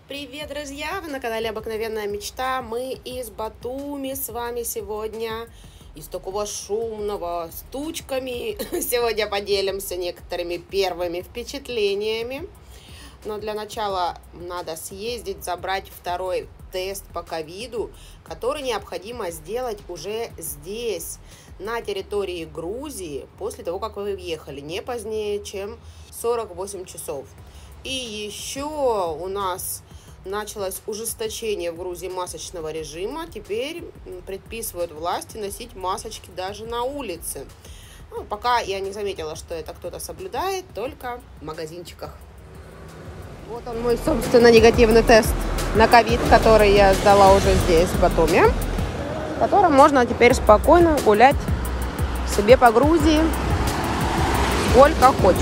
Привет, друзья! Вы на канале Обыкновенная Мечта. Мы из Батуми с вами сегодня. Из такого шумного, с тучками. Сегодня поделимся некоторыми первыми впечатлениями. Но для начала надо съездить, забрать второй тест по ковиду, который необходимо сделать уже здесь, на территории Грузии, после того, как вы въехали, не позднее, чем 48 часов. И еще у нас началось ужесточение в Грузии масочного режима. Теперь предписывают власти носить масочки даже на улице. Ну, пока я не заметила, что это кто-то соблюдает, только в магазинчиках. Вот он мой, собственно, негативный тест на ковид, который я сдала уже здесь, в Батуми. В котором можно теперь спокойно гулять себе по Грузии сколько хочешь.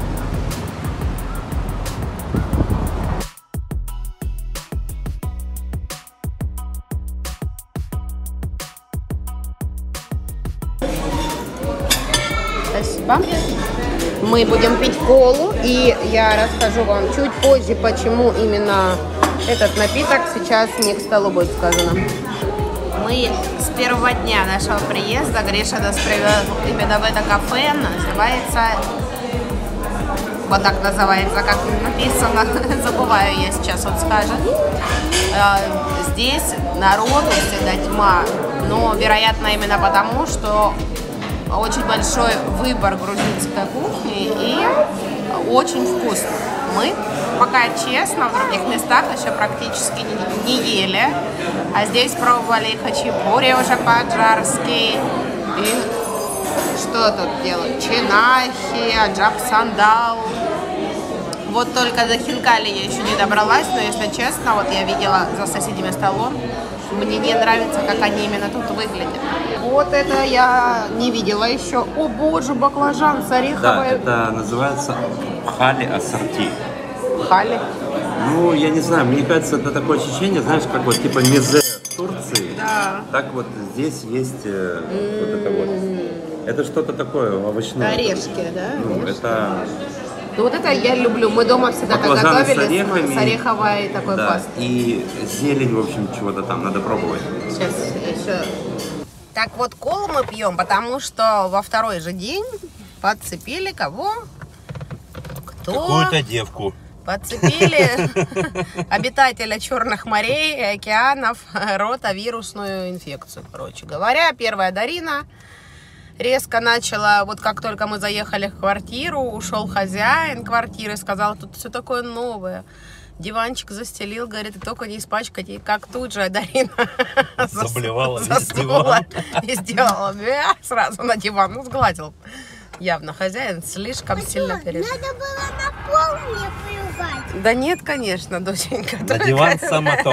Спасибо. Мы будем пить колу, и я расскажу вам чуть позже, почему именно этот напиток сейчас не к столу будет сказано. Мы с первого дня нашего приезда, Гриша нас привел именно в это кафе, называется, вот так называется, как написано, забываю я сейчас, он скажет. Здесь народу всегда тьма, но, вероятно, именно потому, что очень большой выбор грузинской кухни и очень вкусно. Мы пока, честно, в других местах еще практически не ели, а здесь пробовали хачапури уже по-аджарски. И что тут делают? Чинахи, аджап сандал. Вот только до хинкали я еще не добралась, но, если честно, вот я видела за соседними столом, мне не нравится, как они именно тут выглядят. Вот это я не видела еще. О боже, баклажан с ореховой. Да, это называется пхали ассорти. Пхали? Ну, я не знаю, мне кажется, это такое ощущение, знаешь, как вот типа мезе в Турции. Да. Так вот здесь есть вот это вот. Это что-то такое овощное. Орешки, да? Ну, это... Ну, вот это я люблю. Мы дома всегда так готовили с ореховой такой пастой. И зелень, в общем, чего-то там надо пробовать. Сейчас еще. Так вот, колу мы пьем, потому что во второй же день подцепили кого? Кто? Какую-то девку. Подцепили обитателя черных морей и океанов ротавирусную инфекцию. Короче говоря, первая Дарина резко начала, вот как только мы заехали в квартиру, ушел хозяин квартиры, сказал, тут все такое новое. Диванчик застелил, говорит, и только не испачкать. И как тут же Дарина заблевала заснула и сделала сразу на диван. Ну, сгладил. Явно хозяин слишком сильно переживал. Надо было на пол мне плювать. Да нет, конечно, доченька. На диван само то.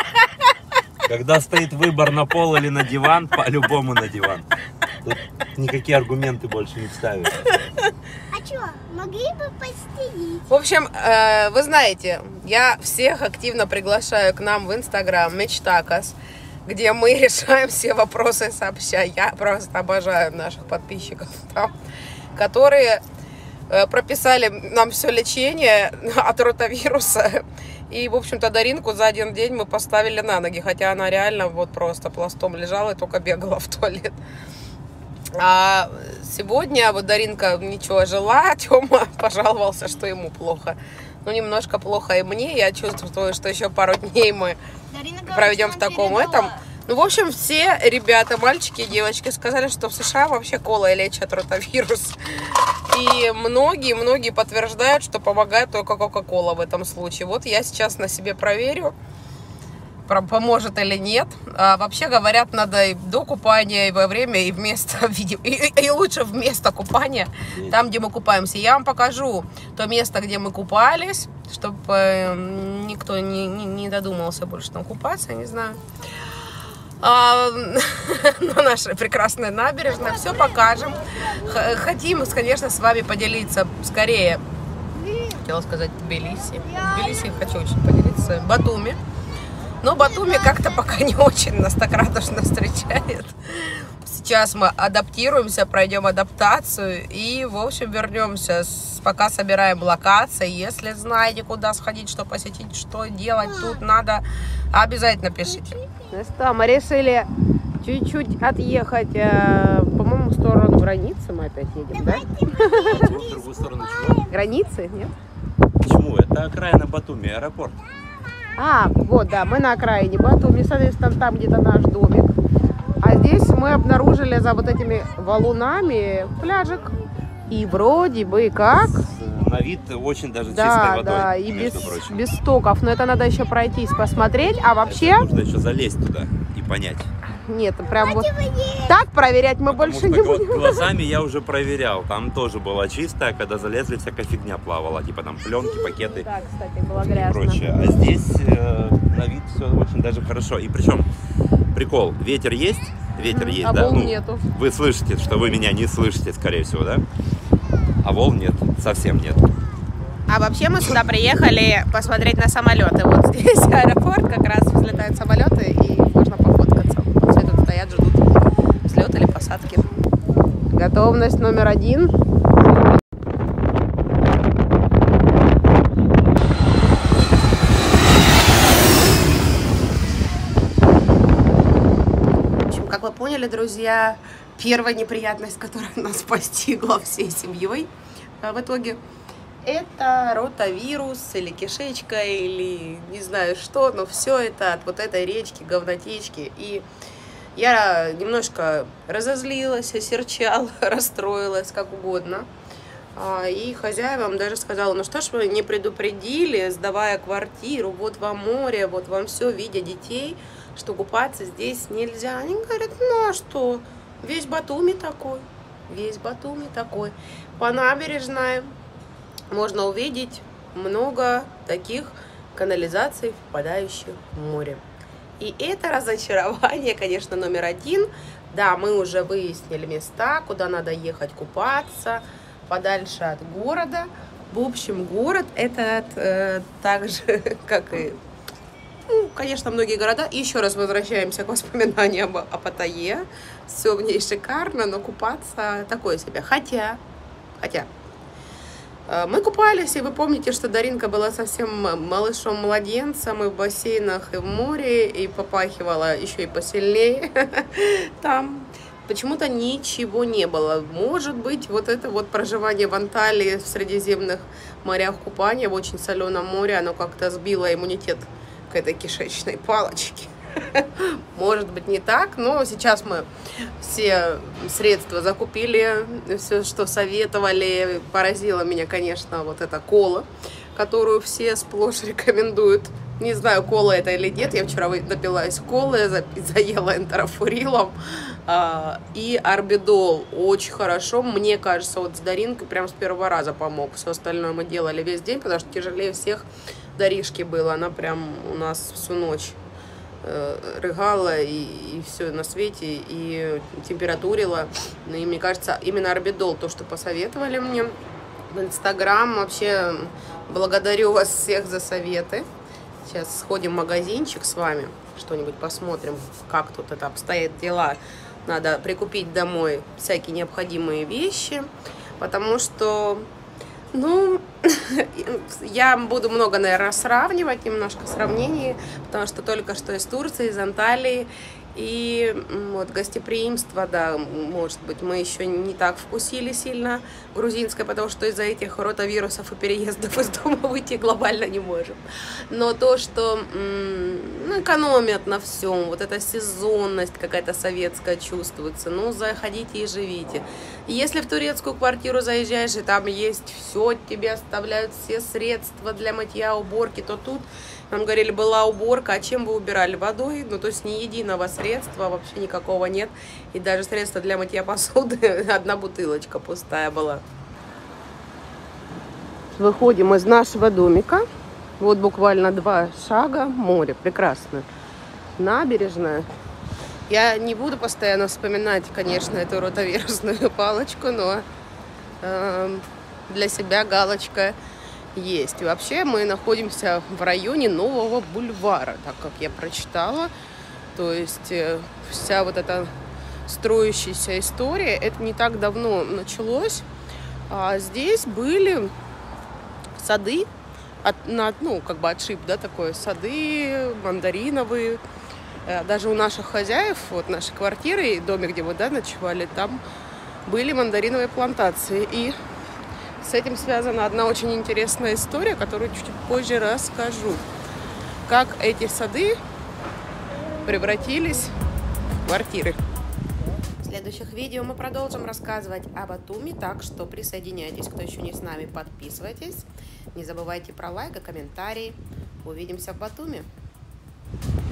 Когда стоит выбор на пол или на диван, по-любому на диван. Тут никакие аргументы больше не вставят. А что, могли бы постелить? В общем, вы знаете, я всех активно приглашаю к нам в Инстаграм Мечтакас, где мы решаем все вопросы сообща. Я просто обожаю наших подписчиков там, которые прописали нам все лечение от ротавируса. И, в общем-то, Даринку за один день мы поставили на ноги, хотя она реально вот просто пластом лежала и только бегала в туалет. А сегодня вот Даринка ничего жила, Тёма пожаловался, что ему плохо. Ну, немножко плохо и мне. Я чувствую, что еще пару дней мы проведем в таком этом. Ну, в общем, все ребята, мальчики и девочки, сказали, что в США вообще колой лечат ротавирус. И многие подтверждают, что помогает только Кока-Кола в этом случае. Вот я сейчас на себе проверю, поможет или нет. А вообще говорят, надо и до купания, и во время, и вместо, и лучше вместо купания, там, где мы купаемся. Я вам покажу то место, где мы купались, чтобы никто не додумался больше там купаться, я не знаю. На нашей прекрасной набережной. Все покажем. Хотим, конечно, с вами поделиться скорее. Хотела сказать Тбилиси. Тбилиси хочу очень поделиться. Но Батуми как-то пока не очень нас так радужно встречает. Сейчас мы адаптируемся, пройдем адаптацию и, в общем, вернемся. Пока собираем локации. Если знаете, куда сходить, что посетить, что делать тут надо, обязательно пишите. Ну что, мы решили чуть-чуть отъехать, по-моему, в сторону границы мы опять едем, да? В другую сторону чего? Границы, нет? Почему? Это окраина Батуми, аэропорт. А, вот, да, мы на окраине Батуми, соответственно, там где-то наш домик. А здесь мы обнаружили за вот этими валунами пляжик. И вроде бы как... На вид очень даже чистой Да, водой, да, и между без стоков. Но это надо еще пройтись, посмотреть. А вообще... Это нужно еще залезть туда и понять. Нет, прям вот так проверять мы Потому больше что не будем. глазами я уже проверял. Там тоже была чистая, когда залезли, всякая фигня плавала. Типа там пленки, пакеты Да, кстати, было и грязно. прочее. А здесь на вид все очень даже хорошо. И причем прикол, ветер есть, А да? волн нету. Вы слышите, что вы меня не слышите, скорее всего, да? А волн нет, совсем нет. А вообще мы сюда приехали посмотреть на самолеты. Вот здесь аэропорт, как раз взлетают самолеты, и можно пофоткаться. Вот все тут стоят, ждут взлета или посадки. Готовность номер 1. В общем, как вы поняли, друзья, первая неприятность, которая нас постигла всей семьей в итоге, это ротавирус или кишечка, или не знаю что, но все это от вот этой речки, говнотечки. И я немножко разозлилась, осерчала, расстроилась, как угодно. И хозяевам даже сказала, ну что ж вы не предупредили, сдавая квартиру, вот вам море, вот вам все, видя детей, что купаться здесь нельзя. Они говорят, ну а что, весь Батуми такой, весь Батуми такой. По набережной можно увидеть много таких канализаций, впадающих в море. И это разочарование, конечно, номер 1. Да, мы уже выяснили места, куда надо ехать купаться, подальше от города. В общем, город этот так же, как и, ну, конечно, многие города. И еще раз возвращаемся к воспоминаниям о Паттайе. Все в ней шикарно, но купаться такое себе. Хотя... Мы купались, и вы помните, что Даринка была совсем малышом-младенцем, и в бассейнах, и в море, и попахивала еще и посильнее там. Почему-то ничего не было. Может быть, вот это вот проживание в Анталии, в Средиземных морях, купания в очень соленом море, оно как-то сбило иммунитет к этой кишечной палочке. Может быть, не так, но сейчас мы все средства закупили, все, что советовали. Поразило меня, конечно, вот эта кола, которую все сплошь рекомендуют. Не знаю, кола это или нет. Я вчера напилась колы, заела энтерофурилом. И орбидол очень хорошо. Мне кажется, вот с Даринкой прям с первого раза помог. Все остальное мы делали весь день, потому что тяжелее всех Даришки было. Она прям у нас всю ночь рыгала и все на свете, и температурила. И мне кажется, именно орбидол, то, что посоветовали мне в Инстаграм. Вообще, благодарю вас всех за советы. Сейчас сходим в магазинчик с вами, что-нибудь посмотрим, как тут это обстоят дела. Надо прикупить домой всякие необходимые вещи, потому что, ну, я буду много, наверное, сравнивать, немножко сравнений, потому что только что из Турции, из Анталии, и вот гостеприимство, да, может быть, мы еще не так вкусили сильно грузинское, потому что из-за этих ротавирусов и переездов из дома выйти глобально не можем. Но то, что ну, экономят на всем, вот эта сезонность какая-то советская чувствуется, ну, заходите и живите. Если в турецкую квартиру заезжаешь, и там есть все, тебе оставляют все средства для мытья, уборки, то тут нам говорили, была уборка, а чем вы убирали? Водой? Ну, то есть ни единого средства вообще никакого нет. И даже средства для мытья посуды, одна бутылочка пустая была. Выходим из нашего домика. Вот буквально 2 шага, море, прекрасно. Набережная. Я не буду постоянно вспоминать, конечно, эту ротавирусную палочку, но для себя галочка есть. И вообще мы находимся в районе Нового бульвара, так как я прочитала. То есть вся вот эта строящаяся история. Это не так давно началось. Здесь были сады, ну, как бы отшиб, да, такое, сады мандариновые. Даже у наших хозяев, вот нашей квартиры и доме, где мы, да, ночевали, там были мандариновые плантации. И с этим связана одна очень интересная история, которую чуть позже расскажу. Как эти сады превратились в квартиры. В следующих видео мы продолжим рассказывать о Батуми, так что присоединяйтесь, кто еще не с нами, подписывайтесь. Не забывайте про лайк и комментарии. Увидимся в Батуми.